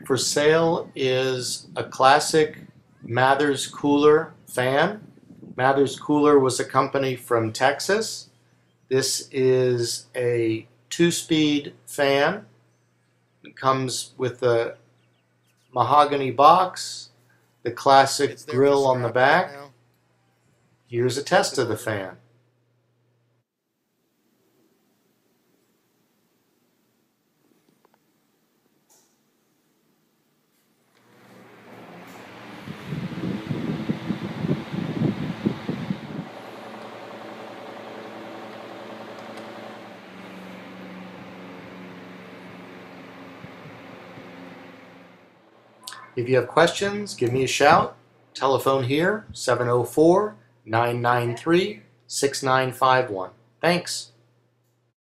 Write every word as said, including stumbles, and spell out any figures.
for sale is a classic Mathers Cooler fan. Mathers Cooler was a company from Texas. This is a two-speed fan. It comes with a mahogany box, the classic grill on the back. Here's a test of the fan. If you have questions, give me a shout. Telephone here, seven oh four, nine nine three, six nine five one. Thanks.